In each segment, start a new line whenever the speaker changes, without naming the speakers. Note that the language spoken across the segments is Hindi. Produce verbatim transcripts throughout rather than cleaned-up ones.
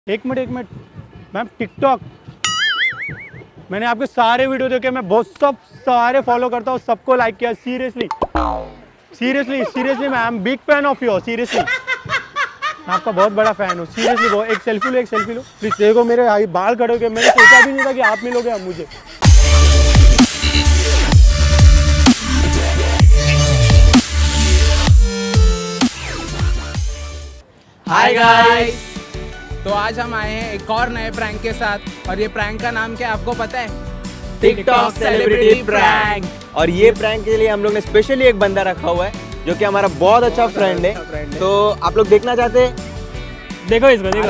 एक मिनट एक मिनट मैम, टिकटॉक मैंने आपके सारे वीडियो देखे, मैं बहुत सब सारे फॉलो करता हूँ, सबको लाइक किया। सीरियसली सीरियसली सीरियसली मैं I am big fan of you. Seriously मैं आपका बहुत बड़ा फैन हूँ। सीरियसली वो एक सेल्फी लो, एक सेल्फी लो प्लीज। देखो मेरे आई बाल खड़े हो गए, मैंने सोचा भी नहीं था कि आप मिलोगे अब मुझे।
हाय गाइस, तो आज हम आए हैं एक और नए प्रैंक के साथ, और ये प्रैंक का नाम क्या है आपको पता है?
TikTok celebrity prank. और ये प्रैंक के लिए हम लोग ने स्पेशली एक बंदा रखा हुआ है जो कि हमारा बहुत अच्छा फ्रेंड है। तो आप लोग देखना चाहते हैं?
देखो इसको, देखो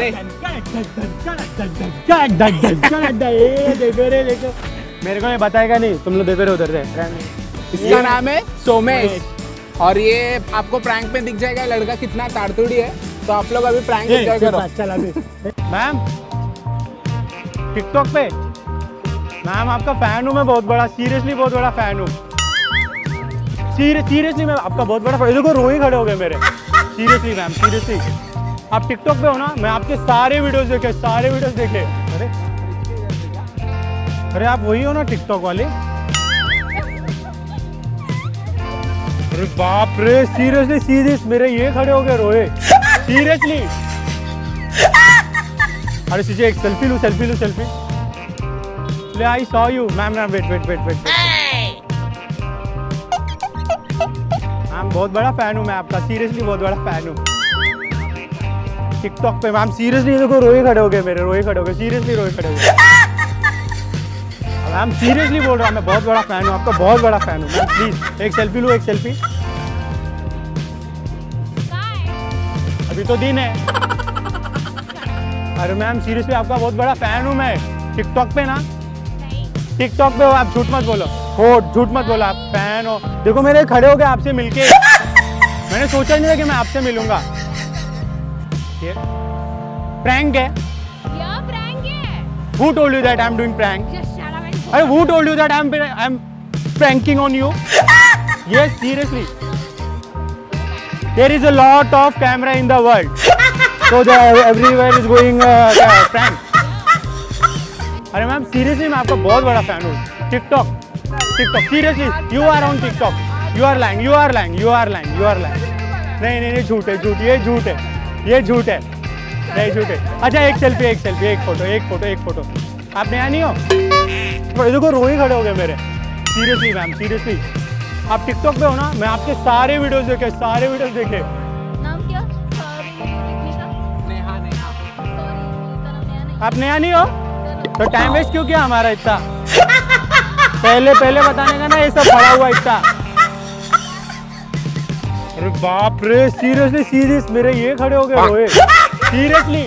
देखो रे देखो, मेरे को नहीं बताएगा नहीं, तुम लोग देखो रे उधर से।
इसका नाम है सोमेश, और ये आपको प्रैंक में दिख जाएगा लड़का कितना ताड़तुड़ी है। तो आप लोग अभी प्रैंक एंजॉय करो।
चल अभी मैम टिकटॉक पे मैम आपका फैन हूँ मैं बहुत बड़ा। सीरियसली बहुत बड़ा फैन हूँ। सीरियसली मैं आपका बहुत बड़ा फैन। देखो रोही खड़े हो गए मेरे। सीरियसली मैम, सीरियसली आप टिकटॉक पे हो ना? मैं आपके सारे वीडियोस देखे, सारे वीडियोस देखे। अरे अरे आप वही हो ना टिकटॉक वाले? अरे बाप रे, सीरियसली सीरियस मेरे ये खड़े हो गए रोए। सीरियसली अरे सीजे एक सेल्फी लूं, सेल्फी लूं, सेल्फी ले। I saw you ma'am. Ma'am wait wait wait wait ma'am बहुत बड़ा फैन हूं मैं आपका। सीरियसली बहुत बड़ा फैन हूं टिकटॉक पे मैम। सीरियसली देखो रोए खड़े हो गए मेरे, रोए खड़े हो गए। सीरियसली रोए खड़े हो गए मैम। सीरियसली बोल रहा हूँ मैं बहुत बड़ा फैन हूँ आपका, बहुत बड़ा फैन हूँ मैम। प्लीज एक सेल्फी लो, एक सेल्फी। अभी तो दिन है। अरे मैम सीरियसली आपका बहुत बड़ा फैन हूँ मैं टिकटॉक पे ना। टिकटॉक पे हो आप, झूठ मत बोलो। हो झूठ मत बोलो, आप फैन हो। देखो मेरे खड़े हो गए आपसे मिलके। मैंने सोचा नहीं था कि मैं आपसे मिलूंगा। ये प्रैंक है। Who told you that I'm doing prank? अरे who told you that I'm I'm pranking on you? Yes, seriously. There is a lot of camera in the world, so the everywhere is going uh, prank. अरे मैम सीरियसली मैं आपका बहुत बड़ा फैन हूँ। TikTok TikTok seriously you are on TikTok. You are lying, you are lying, you are lying, you are lying. नहीं नहीं नहीं झूठ है, झूठ, ये झूठ है, ये झूठ है, नहीं झूठ है। अच्छा एक सेल्फी, एक सेल्फी, एक फोटो, एक फोटो, एक फोटो। आप नया नहीं हो? देखो रोही खड़े हो गए मेरे। सीरियसली मैम, सीरियसली आप टिकटॉक पे हो ना? मैं आपके सारे वीडियोस देखे, सारे वीडियोस देखे।
नाम क्या?
नेहा। नेहा
आप नया नहीं हो तो टाइम वेस्ट क्यों किया हमारा इतना? पहले पहले बताने का ना, ये सब पड़ा हुआ इतना। अरे बाप रे, सीरियसली सीरियस मेरे ये खड़े हो गए रोए। सीरियसली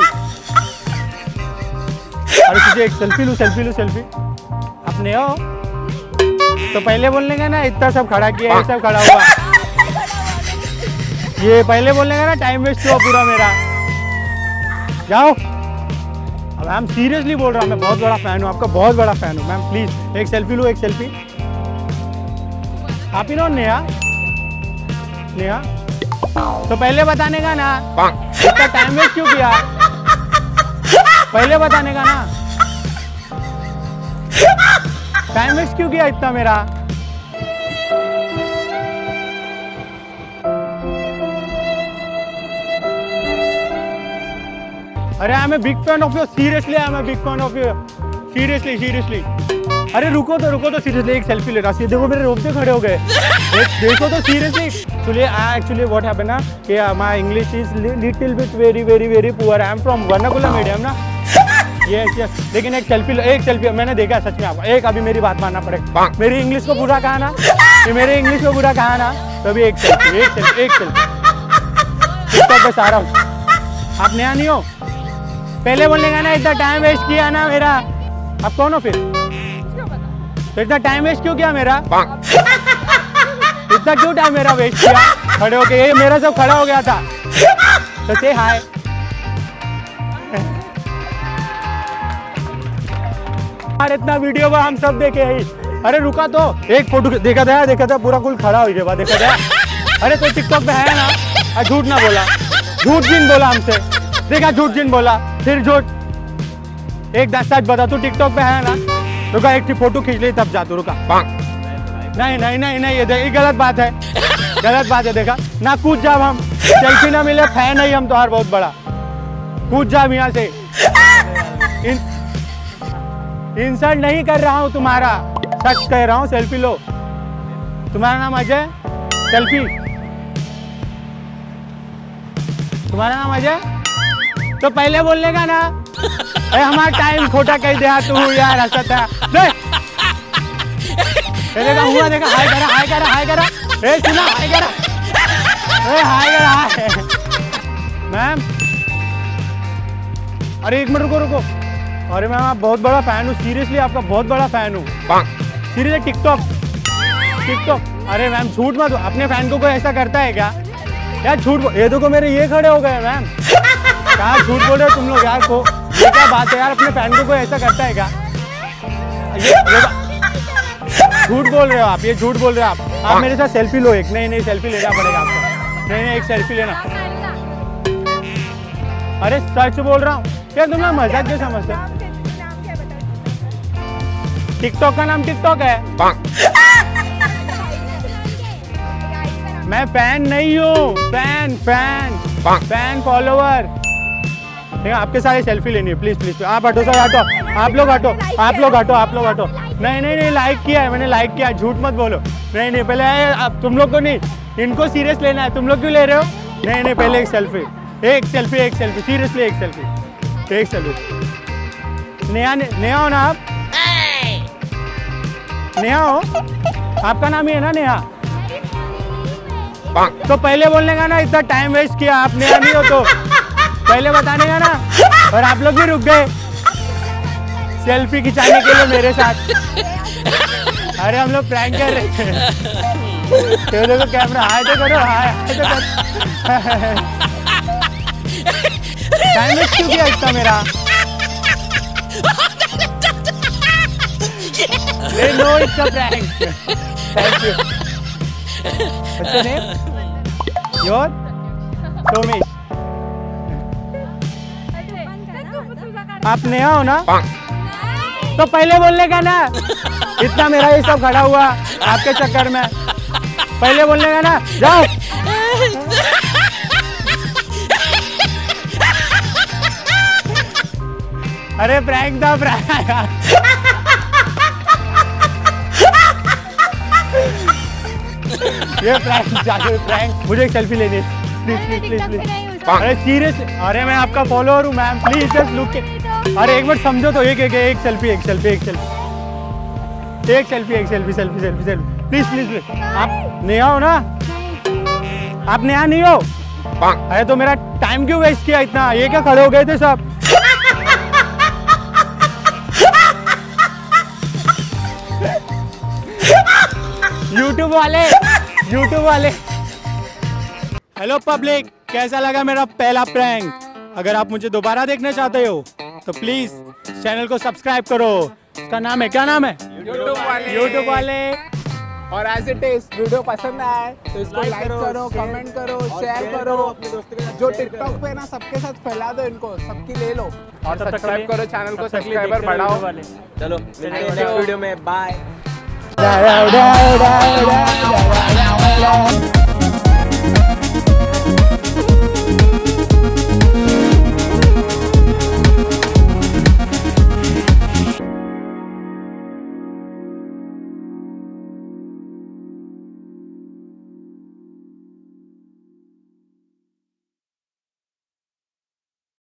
अरे तुझे एक सेल्फी लूं, सेल्फी लूं, सेल्फी। आप नए हो तो पहले बोलने का ना, इतना सब खड़ा किया, ये सब खड़ा हुआ। ये पहले बोलने का ना, टाइम वेस्ट हुआ पूरा मेरा। जाओ अब। मैम सीरियसली बोल रहा हूँ मैं बहुत बड़ा फैन हूँ आपका, बहुत बड़ा फैन हूँ मैम। प्लीज एक सेल्फी लो, एक सेल्फी। आप ही नो नेहा? नेहा तो पहले बताने का ना, इतना टाइम वेस्ट क्यों किया? पहले बताने का ना, टाइम वेस्ट क्यों किया इतना मेरा? अरे I am a big fan of you. Seriously I am a big fan of you. Seriously seriously अरे रुको तो, रुको तो सीरियसली एक सेल्फी ले रहा। देखो मेरे रोकते खड़े हो गए। देखो तो seriously. Actually actually what happened ना कि my English is little bit very very very poor. I am from vernacular medium ना। यस यस लेकिन एक सेल्फी, एक सेल्फी मैंने देखा सच में आपको। एक अभी मेरी बात मानना पड़ेगा। मेरी इंग्लिश को बुरा कहा ना, ये मेरे इंग्लिश को बुरा कहा ना, तभी एक सेल्फी, एक सेल्फी, एक सेल्फी। टिकटॉक पे सारा हूँ। आप नया नहीं हो? पहले बोलने का ना, इतना टाइम वेस्ट किया ना मेरा। आप कौन हो फिर? तो इतना टाइम वेस्ट क्यों किया मेरा? इतना क्यों टाइम मेरा वेस्ट किया खड़े होके? ये मेरा सब खड़ा हो गया था। तो से हाय। अरे इतना वीडियो में हम सब देखे ही। अरे रुका तो, एक फोटो देखा था, देखा था पूरा कुल खड़ा हो गया, देखा था। अरे तो टिकटॉक पे है ना, झूठ ना बोला, झूठ जिन बोला हमसे। देखा झूठ जिन बोला। फिर झूठ। एक दस सच बता, तू टिकटॉक पे है ना? रुका एक फोटो खींच ले तब जा तू, रुका। नहीं नहीं नहीं नहीं ये ये गलत बात है, गलत बात है। देखा ना, कूद जाओ, हम सेल्फी ना मिले, फैन नहीं हम तुम्हारा बहुत बड़ा, कूद जाओ यहाँ से। इन, इंसल्ट नहीं कर रहा हूँ तुम्हारा, सच कह रहा हूँ, सेल्फी लो। तुम्हारा नाम अजय? सेल्फी। तुम्हारा नाम अजय? तो पहले बोलने का ना, अरे हमारा टाइम खोटा कह दिया तू यार, हंसत है। देखा हुआ, देखा हाय करा, हाय करा, हाय करा, ए सुना, हाय करा, ए हाय करा, हाय। मैम, अरे एक मिनट रुको रुको। अरे मैम आप बहुत बड़ा फैन हूँ, सीरियसली आपका बहुत बड़ा फैन हूँ, सीरियसली। टिकटॉक टिकटॉक अरे मैम झूठ मत, अपने फैन को कोई ऐसा करता है क्या यार? झूठ, ये देखो मेरे ये खड़े हो गए मैम, क्या झूठ बोल रहे हो तुम लोग यार? को ये क्या बात है यार, अपने फैन को कोई ऐसा करता है क्या? ये झूठ बोल रहे हो आप, ये झूठ बोल रहे हो आप। आप मेरे साथ सेल्फी लो एक। नहीं नहीं सेल्फी लेना पड़ेगा आपको, नहीं नहीं एक सेल्फी लेना। अरे सच बोल रहा हूँ, क्या तुम लोग मजाक क्यों समझते? टिकटॉक का नाम टिकटॉक है। मैं फैन नहीं हूँ, फैन फैन फैन फॉलोवर। आपके सारे सेल्फी लेनी है, प्लीज प्लीज। आप हटो सर, हटो, आप लोग हटो, आप लोग हटो, आप लोग हटो। नहीं नहीं नहीं लाइक किया है मैंने, लाइक किया है, झूठ मत बोलो। नहीं नहीं पहले आप, तुम लोग को नहीं, इनको सीरियस लेना है, तुम लोग क्यों ले रहे हो? नहीं नहीं पहले एक सेल्फी, एक सेल्फी, एक सेल्फी, सीरियसली एक सेल्फी, एक सेल्फी। नेहा नेहा हो ना आप? नेहा हो? आपका नाम ही है ना नेहा? तो पहले बोलने का ना, इतना टाइम वेस्ट किया आप, नेहा नहीं हो तो पहले बताने का ना। और आप लोग भी रुक गए सेल्फी खिंचाने के लिए मेरे साथ। अरे हम लोग प्रैंक कर रहे थे। तो देखो कैमरा, हाय तो करो, हाय हाय तो करो। टाइम वेस्ट क्यों किया इसका मेरा? No it's a prank. Thank you. What's your name? Your? Somesh. आप नया हो ना? तो पहले बोलने का ना, इतना मेरा ये सब खड़ा हुआ आपके चक्कर में, पहले बोलने का ना। जाओ। अरे प्रैंक था, प्रैंक। ये प्रैंक, जाके प्रैंक। मुझे एक सेल्फी लेनी है, प्लीज प्लीज प्लीज प्लीज। अरे सीरियस, अरे मैं आपका फॉलोअर हूँ मैम, प्लीज जस्ट लुक। अरे एक मिनट समझो तो, एक एक एक सेल्फी, एक सेल्फी, एक सेल्फी, एक सेल्फी, एक selfie, selfie selfie selfie, please please please. आप नया हो ना? आप नया नहीं हो? अरे तो मेरा टाइम क्यों वेस्ट किया इतना? ये क्या खड़े हो गए थे सब? यूट्यूब वाले, यूट्यूब वाले। हेलो पब्लिक, कैसा लगा मेरा पहला प्रैंक? अगर आप मुझे दोबारा देखना चाहते हो तो प्लीज चैनल को सब्सक्राइब करो। इसका नाम है, क्या नाम है?
यूट्यूब वाले।
यूट्यूब वाले।
और एज इट इज, वीडियो पसंद आए तो इसको लाइक करो, कमेंट करो, शेयर करो। जो टिकटॉक पे ना सबके साथ फैला दो, इनको सबकी ले लो। और सब्सक्राइब करो चैनल को, सब्सक्राइबर बढ़ाओ।
चलो मिलते हैं नेक्स्ट वीडियो में, बाय।